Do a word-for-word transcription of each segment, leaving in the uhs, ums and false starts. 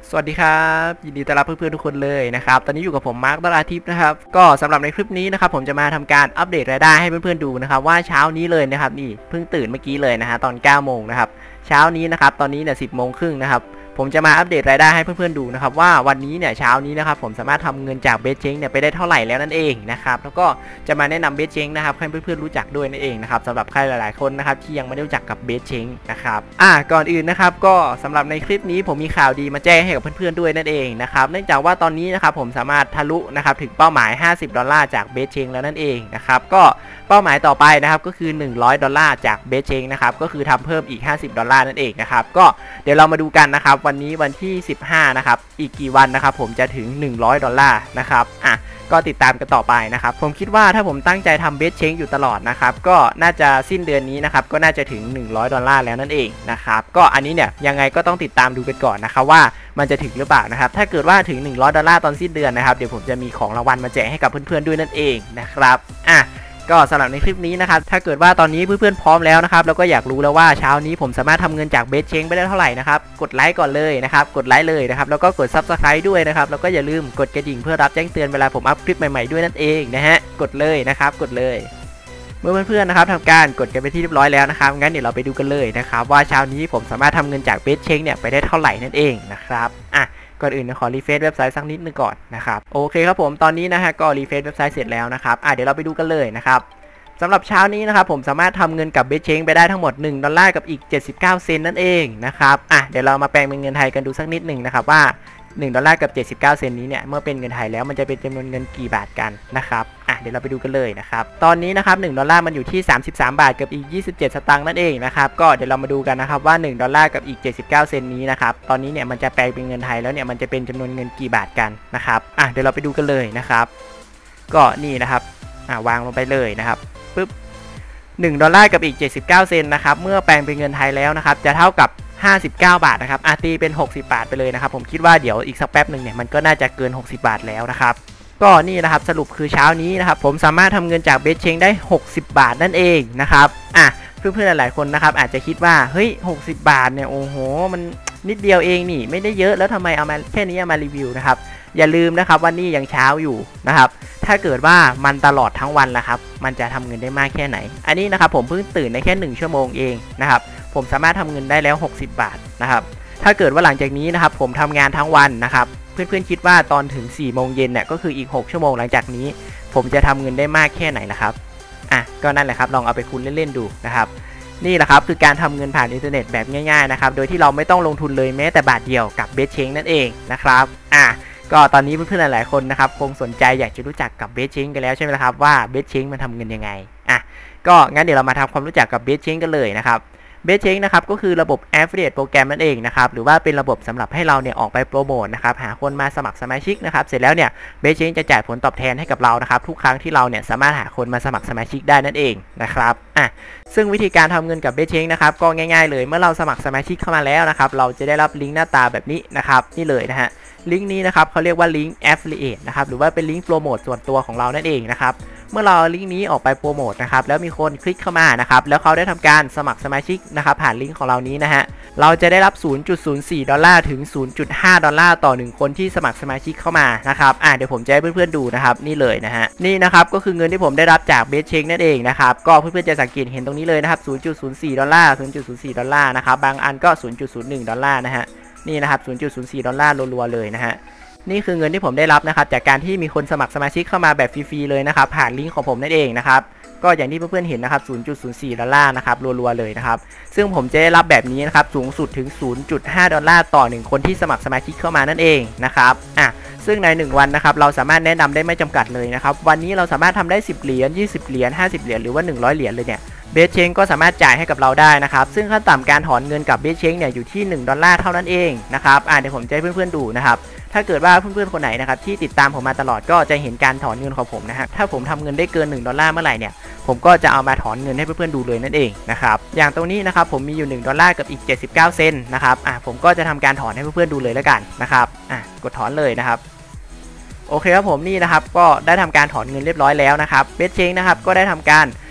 สวัสดีครับยินดีต้อนรับเพื่อนๆทุกคนเลยนะครับตอนนี้อยู่กับผมมาร์คดาราทิพย์นะครับก็สำหรับในคลิปนี้นะครับผมจะมาทำการอัปเดตรายได้ให้เพื่อนๆดูนะครับว่าเช้านี้เลยนะครับนี่เพิ่งตื่นเมื่อกี้เลยนะฮะตอนเก้าโมงนะครับเช้านี้นะครับตอนนี้เนี่ยสิบโมงครึ่งนะครับผมจะมาอัปเดตรายได้ให้เพื่อนๆดูนะครับว่าวันนี้เนี่ยเช้านี้นะครับผมสามารถทำเงินจากเบสเชงเนี่ยไปได้เท่าไหร่แล้วนั่นเองนะครับแล้วก็จะมาแนะนำเบสเชงนะครับให้เพื่อนๆรู้จักด้วยนั่นเองนะครับสำหรับใครหลายๆคนนะครับที่ยังไม่ได้รู้จักกับเบสเชงนะครับอ่ะก่อนอื่นนะครับก็สำหรับในคลิปนี้ผมมีข่าวดีมาแจ้งให้กับเพื่อนๆด้วยนั่นเองนะครับเนื่องจากว่าตอนนี้นะครับผมสามารถทะลุนะครับถึงเป้าหมายห้าสิบดอลลาร์จากเบสเชงแล้วนั่นเองนะครับก็เป้าหมายต่อไปนะครับก็คือหนึ่งร้อยดอลลาร์จากเบสเชงนะครับก็คือทำเพิ่มอีกห้าสิบดอลลาร์นั่นเองนะครับก็เดี๋ยวเรามาดูกันนะครับวันนี้วันที่สิบห้านะครับอีกกี่วันนะครับผมจะถึงหนึ่งร้อยดอลลาร์นะครับอ่ะก็ติดตามกันต่อไปนะครับผมคิดว่าถ้าผมตั้งใจทำเบสเชงอยู่ตลอดนะครับก็น่าจะสิ้นเดือนนี้นะครับก็น่าจะถึงหนึ่งร้อยดอลลาร์แล้วนั่นเองนะครับก็อันนี้เนี่ยยังไงก็ต้องติดตามดูกันก่อนนะครับว่ามันจะถึงหรือเปล่านะครับถ้าเกิดว่าถึงหนึ่งร้อยดอลลาร์ตอนสิ้นเดือนนะครับเดี๋ยวผมจะมีของรางวัลมาแจกให้กับเพื่อนๆด้วยนั่นเองนะครับอ่ะก็สำหรับในคลิปนี้นะครับถ้าเกิดว่าตอนนี้เพื่อนๆพร้อมแล้วนะครับแล้วก็อยากรู้แล้วว่าเช้านี้ผมสามารถทำเงินจากเบสเชงไปได้เท่าไหร่นะครับกดไลค์ก่อนเลยนะครับกดไลค์เลยนะครับแล้วก็กด ซับสไครบ์ ด้วยนะครับแล้วก็อย่าลืมกดกระดิ่งเพื่อรับแจ้งเตือนเวลาผมอัพคลิปใหม่ๆด้วยนั่นเองนะฮะกดเลยนะครับกดเลยเมื่อเพื่อนๆนะครับทำการกดกันไปที่เรียบร้อยแล้วนะครับงั้นเดี๋ยวเราไปดูกันเลยนะครับว่าเช้านี้ผมสามารถทำเงินจากเบสเชงเนี่ยไปได้เท่าไหร่นั่นเองนะครับอ่ะก่อนอื่นขอรีเฟรชเว็บไซต์สักนิดนึงก่อนนะครับโอเคครับผมตอนนี้นะฮะก็รีเฟรชเว็บไซต์เสร็จแล้วนะครับอ่ะเดี๋ยวเราไปดูกันเลยนะครับสำหรับเช้านี้นะครับผมสามารถทำเงินกับเบสเชงไปได้ทั้งหมดหนึ่งดอลลาร์กับอีกเจ็ดสิบเก้าเซนต์นั่นเองนะครับอ่ะเดี๋ยวเรามาแปลงเป็นเงินไทยกันดูสักนิดหนึ่งนะครับว่าหนึ่งดอลลาร์กับเจ็ดสิบเก้าเซนต์นี้เนี่ยเมื่อเป็นเงินไทยแล้วมันจะเป็นจำนวนเงินกี่บาทกันนะครับอ่ะเดี๋ยวเราไปดูกันเลยนะครับตอนนี้นะครับหนึ่งดอลลาร์มันอยู่ที่สามสิบสามบาทกับอีกยี่สิบเจ็ดสตางค์นั่นเองนะครับก็เดี๋ยวเรามาดูกันนะครับว่าหนึ่งดอลลาร์กับอีกเจ็ดสิบเก้าเซนต์นี้นะครับตอนนี้เนี่ยมันจะแปลงเป็นเงินไทยแล้วเนี่ยมันจะเป็นจำนวนเงินกี่บาทกันนะครับอ่ะเดี๋ยวเราไปดูกันเลยนะครับก็นี่นะครับอ่ะวางลงไปเลยนะครับปึ๊บหนึ่งดอลลาร์กับอีกเจ็ดสิบเก้าเซนต์นะครับเมื่อแปลงเป็นเงินไทยแล้วนะครับจะเท่ากับห้าสิบเก้าบาทนะครับอาตีเป็นหกสิบบาทไปเลยนะครับผมคิดว่าเดี๋ยวอีกสักแป๊บหนึ่งเนี่ยมันก็น่าจะเกินหกสิบบาทแล้วนะครับก็นี่นะครับสรุปคือเช้านี้นะครับผมสามารถทำเงินจากเบสเชงได้หกสิบบาทนั่นเองนะครับอ่ะเพื่อนๆหลายๆคนนะครับอาจจะคิดว่าเฮ้ยหกสิบบาทเนี่ยโอ้โหมันนิดเดียวเองนี่ไม่ได้เยอะแล้วทำไมเอามาแค่นี้เอามารีวิวนะครับอย่าลืมนะครับว่านี่ยังเช้าอยู่นะครับถ้าเกิดว่ามันตลอดทั้งวันละครับมันจะทำเงินได้มากแค่ไหนอันนี้นะครับผมเพิ่งตื่นในแค่หนึ่งชั่วโมงเองนะครับผมสามารถทำเงินได้แล้วหกสิบบาทนะครับถ้าเกิดว่าหลังจากนี้นะครับผมทำงานทั้งวันนะครับเพื่อนๆคิดว่าตอนถึงสี่โมงเย็นเนี่ยก็คืออีกหกชั่วโมงหลังจากนี้ผมจะทำเงินได้มากแค่ไหนล่ะครับอ่ะก็นั่นแหละครับลองเอาไปคูณเล่นๆดูนะครับนี่แหละครับคือการทำเงินผ่านอินเทอร์เน็ตแบบง่ายๆนะครับโดยที่เราไม่ต้องลงทุนเลยแม้แต่บาทเดียวกับเบสเชงนั่นเองนะครับอ่ะก็ตอนนี้เพื่อนๆหลายๆคนนะครับคงสนใจอยากจะรู้จักกับเบสเชงกันแล้วใช่ไหมครับว่าเบสเชงมันทำเงินยังไงอ่ะก็งั้นเดี๋ยวเรามาทำความรู้จักกับเบสเชงกันเลยนะครับเบสเชงนะครับก็คือระบบ Affiliate โปรแกรมนั่นเองนะครับหรือว่าเป็นระบบสำหรับให้เราเนี่ยออกไปโปรโมทนะครับหาคนมาสมัครสมาชิกนะครับเสร็จแล้วเนี่ยเบสเชงจะจ่ายผลตอบแทนให้กับเรานะครับทุกครั้งที่เราเนี่ยสามารถหาคนมาสมัครสมาชิกได้นั่นเองนะครับอ่ะซึ่งวิธีการทำเงินกับเบสเชงนะครับก็ง่ายๆเลยเมื่อเราสมัครสมาชิกเข้ามาแล้วนะครับเราจะได้รับลิงก์หน้าตาแบบนี้นะครับนี่เลยนะฮะลิงก์นี้นะครับเขาเรียกว่าลิงก์ Affiliate นะครับหรือว่าเป็นลิงก์โปรโมทส่วนตัวของเรานั่นเองนะครับเมื่อเราลิงก์นี้ออกไปโปรโมทนะครับแล้วมีคนคลิกเข้ามานะครับแล้วเขาได้ทำการสมัครสมาชิกนะครับผ่านลิงก์ของเรานี้นะฮะเราจะได้รับ ศูนย์จุดศูนย์สี่ดอลลาร์ถึง ศูนย์จุดห้าดอลลาร์ต่อหนึ่งคนที่สมัครสมาชิกเข้ามานะครับอ่ะเดี๋ยวผมจะให้เพื่อนๆดูนะครับนี่เลยนะฮะนี่นะครับก็คือเงินที่ผมได้รับจากเบสเชงนั่นเองนะครับก็เพื่อนๆจะสังเกตเห็นตรงนี้เลยนะครับ ศูนย์จุดศูนย์สี่ดอลลาร์ ศูนย์จุดศูนย์สี่ดอลลาร์นะครับบางอันก็ ศูนย์จุดศูนย์หนึ่งดอลลาร์นะฮะนี่นะครับ ศูนย์จุดศูนย์สี่ดอลลาร์รัวๆเลยนะฮะนี่คือเงินที่ผมได้รับนะครับจากการที่มีคนสมัครสมาชิกเข้ามาแบบฟรีๆเลยนะครับผ่านลิงก์ของผมนั่นเองนะครับก็อย่างที่เพื่อนๆเห็นนะครับ ศูนย์จุดศูนย์สี่ดอลลาร์นะครับรัวๆเลยนะครับซึ่งผมจะได้รับแบบนี้นะครับสูงสุดถึง ศูนย์จุดห้าดอลลาร์ต่อหนึ่งคนที่สมัครสมาชิกเข้ามานั่นเองนะครับอ่ะซึ่งในหนึ่งวันนะครับเราสามารถแนะนำได้ไม่จำกัดเลยนะครับวันนี้เราสามารถทำได้สิบเหรียญยี่สิบเหรียญห้าสิบเหรียญหรือว่าหนึ่งร้อยเหรียญเลยเนี่ยเบสเชงก็สามารถจ่ายให้กับเราได้นะครับซึ่งขั้นต่ำการถอนเงินกับเบสเชงเนี่ยอยู่ที่หนึ่งดอลลาร์เท่านั้นเองนะครับอ่ะเดี๋ยวผมจะให้เพื่อนๆดูนะครับถ้าเกิดว่าเพื่อนๆคนไหนนะครับที่ติดตามผมมาตลอดก็จะเห็นการถอนเงินของผมนะฮะถ้าผมทำเงินได้เกินหนึ่งดอลลาร์เมื่อไหร่เนี่ยผมก็จะเอามาถอนเงินให้เพื่อนๆดูเลยนั่นเองนะครับอย่างตรงนี้นะครับผมมีอยู่หนึ่งดอลลาร์กับอีกเจ็ดสิบเก้าเซนต์นะครับอ่ะผมก็จะทำการถอนให้เพื่อนๆดูเลยแล้วกันนะครับอ่ะกดถอนเลยนะครับโอเคครับผมนี่นะครับก็ได้ทำการถอนเงินเรียบร้อยแล้วนะครับเบสเชงนะครับก็ได้ทำการ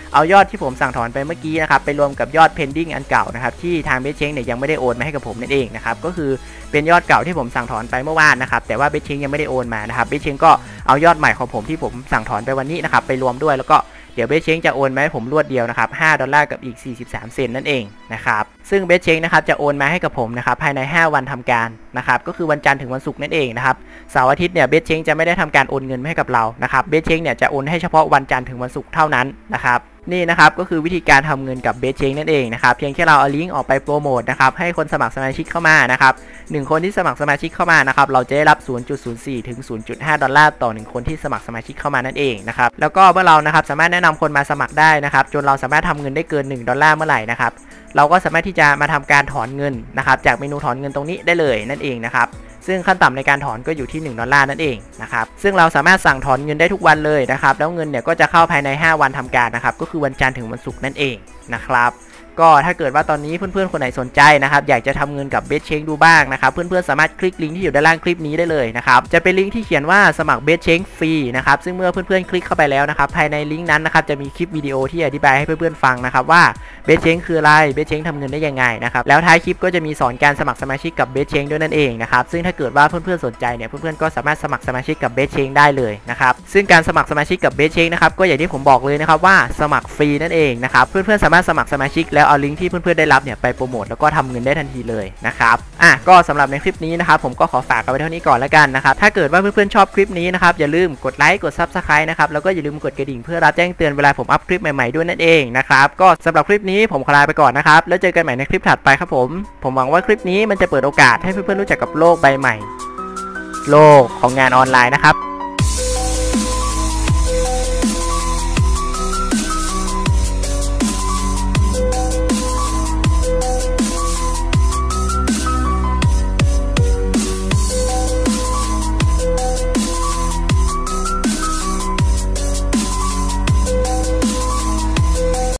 เอายอดที่ผมสั่งถอนไปเมื่อกี้นะครับไปรวมกับยอด pending อันเก่านะครับที่ทางเบสเชงเนี่ยยังไม่ได้โอนมาให้กับผมนั่นเองนะครับก็คือเป็นยอดเก่าที่ผมสั่งถอนไปเมื่อวานนะครับแต่ว่าเบสเชงยังไม่ได้โอนมานะครับเบสเชงก็เอายอดใหม่ของผมที่ผมสั่งถอนไปวันนี้นะครับไปรวมด้วยแล้วก็เดี๋ยวเบสเชงจะโอนมาให้ผมรวดเดียวนะครับห้าดอลลาร์กับอีกสี่สิบสามเซนต์นั่นเองนะครับซึ่งเบสเชงนะครับจะโอนมาให้กับผมนะครับภายในห้าวันทำการนะครับก็คือวันจันทร์ถึงวันศุกร์นั่นเองนะครับเสาร์อาทิตย์เนี่ยเบสเชงจะไม่ได้ทำการโอนเงินให้กับเรานะครับเบสเชงเนี่ยจะโอนให้เฉพาะวันจันทร์ถึงวันศุกร์เท่านั้นนะครับนี่นะครับก็คือวิธีการทำเงินกับเบสเชงนั่นเองนะครับเพียงแค่เราเอาลิงก์ออกไปโปรโมทนะครับให้คนสมัครสมาชิกเข้ามานะครับหนึ่งคนที่สมัครสมาชิกเข้ามานะครับเราจะได้รับ ศูนย์จุดศูนย์สี่ ถึง ศูนย์จุดห้า ดอลลาร์ต่อหนึ่งคนที่สมัครสมาชิกเข้ามานั่นเองนะครับแล้วก็เมื่อเรานะครับสามารถแนะนำคนมาสมัครได้นะครับจนเราสามารถทำเงินได้เกินหนึ่งดอลลาร์เมื่อไหร่นะครับเราก็สามารถที่จะมาทำการถอนเงินนะครับจากเมนูถอนเงินตรงนี้ได้เลยนั่นเองนะครับซึ่งขั้นต่ำในการถอนก็อยู่ที่หนึ่งดอลลาร์นั่นเองนะครับซึ่งเราสามารถสั่งถอนเงินได้ทุกวันเลยนะครับแล้วเงินเนี่ยก็จะเข้าภายในห้าวันทำการนะครับก็คือวันจันทร์ถึงวันศุกร์นั่นเองนะครับก็ถ้าเกิดว่าตอนนี้เพื่อนๆคนไหนสนใจนะครับอยากจะทำเงินกับเบสเชงดูบ้างนะครับเพื่อนๆสามารถคลิกลิงก์ที่อยู่ด้านล่างคลิปนี้ได้เลยนะครับจะเป็นลิงก์ที่เขียนว่าสมัครเบสเชงฟรีนะครับซึ่งเมื่อเพื่อนๆคลิกเข้าไปแล้วนะครับภายในลิงก์นั้นนะครับจะมีคลิปวิดีโอที่อธิบายให้เพื่อนๆฟังนะครับว่าเบสเชงคืออะไรเบสเชงทำเงินได้ยังไงนะครับแล้วท้ายคลิปก็จะมีสอนการสมัครสมาชิกกับเบสเชงด้วยนั่นเองนะครับซึ่งถ้าเกิดว่าเพื่อนๆสนใจเนี่ยเพื่อนๆก็สามารถสมัครสมาชิกกับเบสเชงได้เลยนะครับซึ่งการสมัครสมาชิกกับเบสเชงนะครับก็อย่างที่ผมบอกเลยนะครับว่าสมัครฟรีนั่นเองนะครับเพื่อนๆสามารถสมัครสมาชิกแล้วเอาลิงก์ที่เพื่อนๆได้รับเนี่ยไปโปรโมทแล้วก็ทำเงินได้ทันทีเลยนะครับอ่ะก็สำหรับในคลิปนี้นะครับผมก็ขอฝากกันไว้เท่านี้ก่อนแล้วกันนะครับถ้าเกิดว่าเพื่อนๆชอบคลิปนี้นะครับอย่าลืมกดไลค์กด ซับสไครบ์ นะครับแล้วก็อย่าลืมกดกระดิ่งเพื่อรับแจ้งเตือนเวลาผมอัพคลิปใหม่ๆด้วยนั่นเองนะครับก็สำหรับคลิปนี้ผมขอลาไปก่อนนะครับแล้วเจอกันใหม่ในคลิปถัดไปครับผมผมหวังว่าคลิปนี้มันจะเปิดโอกาสให้เพื่อนๆรู้จักกับโลกใบใหม่โลกของงานออนไลน์นะครับ